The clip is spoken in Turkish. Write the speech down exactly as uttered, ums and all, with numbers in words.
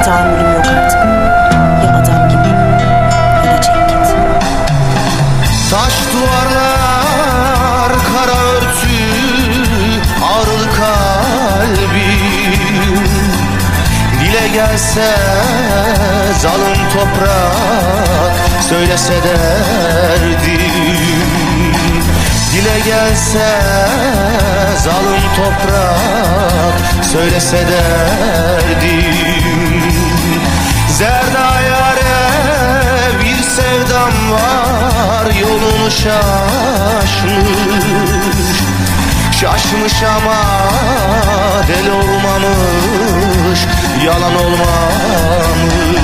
tahammülüm yok artık. Ya adam gibi ya da çek git. Taş duvarlar, kara örtü, ağrılı kalbim. Dile gelse zalim toprak, söylese derdim. Dile gelse zalim toprak, söylese derdim. Zerda yâre bir sevdam var, yolunu şaşmış. Şaşmış ama deli olmamış, yalan olmamış.